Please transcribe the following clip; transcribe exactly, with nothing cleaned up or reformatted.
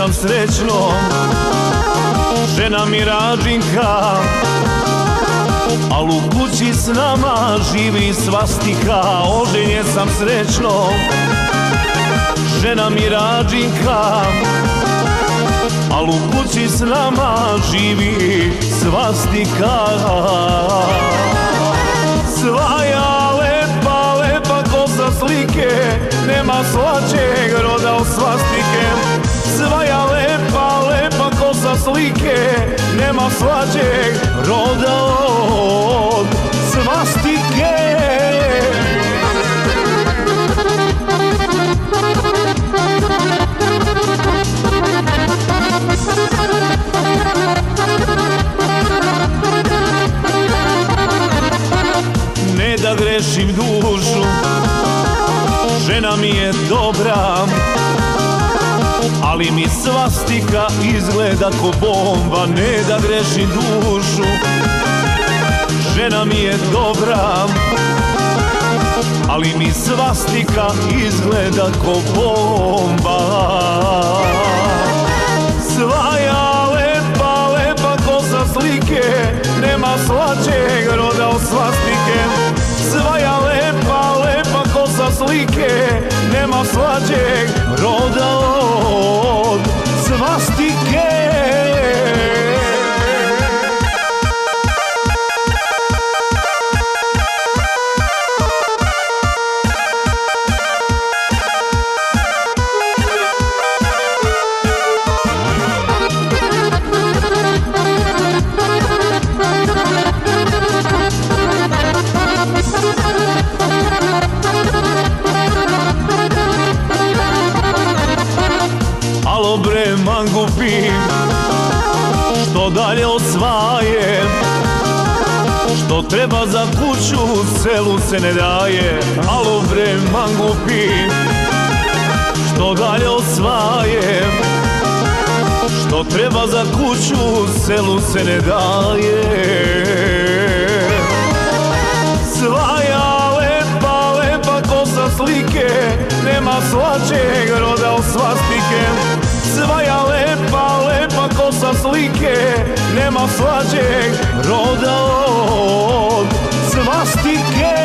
sam srećno, žena mi Rađinka, al u kući s nama živi svastika. Oženjen sam srećno, žena mi Rađinka, al u kući s nama živi svastika. Svaja lepa, lepa ko sa slike, nema slađeg roda od svastike. Svaja lepa, lepa ko sa slike, nema slađeg roda od svastike. Ne da grešim dušu, žena mi je dobra, ali mi svastika izgleda ko bomba. Ne da grešim dušu, žena mi je dobra, ali mi svastika izgleda ko bomba. Svaja lepa, lepa ko sa slike, nema slađeg roda od svastike. Svaja lepa, lepa ko sa slike, nema slađeg roda od svastike. Alo bre mangupi, što dalje osvaje, što treba za kuću selu se ne daje. Alo bre mangupi, što dalje osvaje, što treba za kuću selu se ne daje. Svaja lepa, lepa ko sa slike, nema slađeg roda od svastike. Svaja lepa, lepa ko sa slike, nema slađeg roda od svastike.